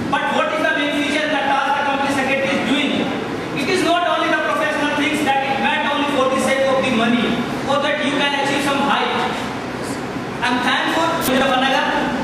But what is the main feature that task the company secretary is doing? It is not only the professional things that it meant only for the sake of the money, so that you can achieve some height. I am thankful to the Banaga.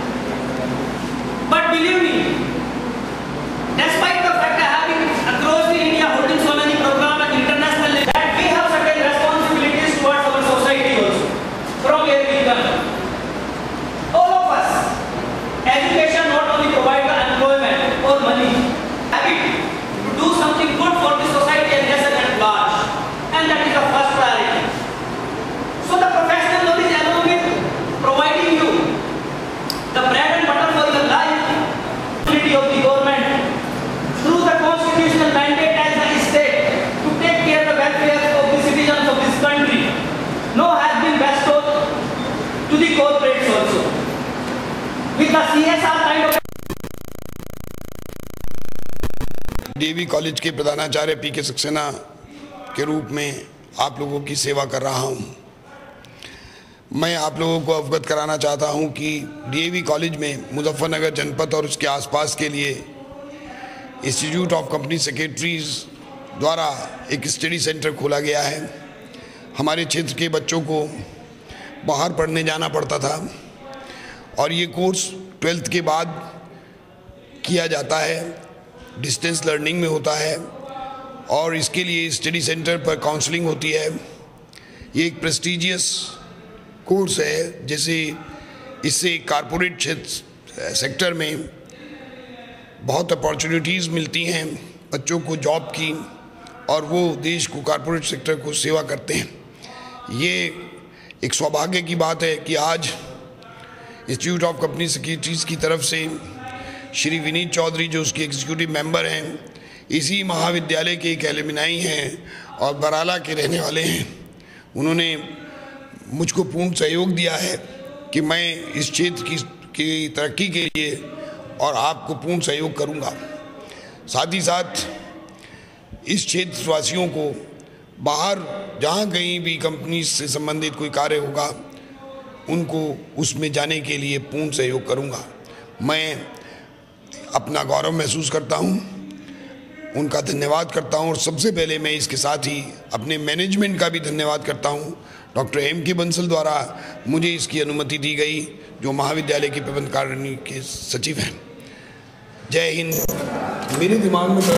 But believe me, despite the fact that having across the India holding so many programs at international level, that we have certain responsibilities towards our society also. From where we come, all of us, education not only provides the employment or money, habit to do something good for the society and nation at large, and that is the first priority. So the professional knowledge along with providing you the bread and butter for your life, responsibility of the government through the constitutional mandate as the state to take care of the welfare of the citizens of this country. No has been bestowed to the corporates also. With the CSR kind of DAV college के प्रधानाचार्य पीके सक्सेना के रूप में आप लोगों की सेवा कर रहा हूं। मैं आप लोगों को अवगत कराना चाहता हूं कि डीएवी कॉलेज में मुजफ्फरनगर जनपद और उसके आसपास के लिए इंस्टीट्यूट ऑफ कंपनी सेक्रेटरीज द्वारा एक स्टडी सेंटर खोला गया है। हमारे क्षेत्र के बच्चों को बाहर पढ़ने जाना पड़ता था और ये कोर्स 12th के बाद किया जाता है, डिस्टेंस लर्निंग में होता है और इसके लिए स्टडी सेंटर पर काउंसलिंग होती है। ये एक प्रेस्टिजियस कोर्स है, जैसे इससे कारपोरेट क्षेत्र सेक्टर में बहुत अपॉर्चुनिटीज़ मिलती हैं बच्चों को जॉब की और वो देश को कारपोरेट सेक्टर को सेवा करते हैं। ये एक सौभाग्य की बात है कि आज इंस्टीट्यूट ऑफ कंपनी सेक्रेटरीज की तरफ से श्री विनीत चौधरी जो उसके एग्जीक्यूटिव मेंबर हैं, इसी महाविद्यालय के एक एलुमनाई हैं और बराला के रहने वाले हैं, उन्होंने मुझको पूर्ण सहयोग दिया है कि मैं इस क्षेत्र की तरक्की के लिए और आपको पूर्ण सहयोग करूंगा। साथ ही साथ इस क्षेत्र वासियों को बाहर जहां कहीं भी कंपनी से संबंधित कोई कार्य होगा उनको उसमें जाने के लिए पूर्ण सहयोग करूंगा। मैं अपना गौरव महसूस करता हूं, उनका धन्यवाद करता हूं और सबसे पहले मैं इसके साथ ही अपने मैनेजमेंट का भी धन्यवाद करता हूं। Doctor M.K. बंसल द्वारा मुझे इसकी अनुमति दी गई, जो महाविद्यालय के प्रबंध कार्यालय के सचिव हैं। जय हिंद। मेरे दिमाग में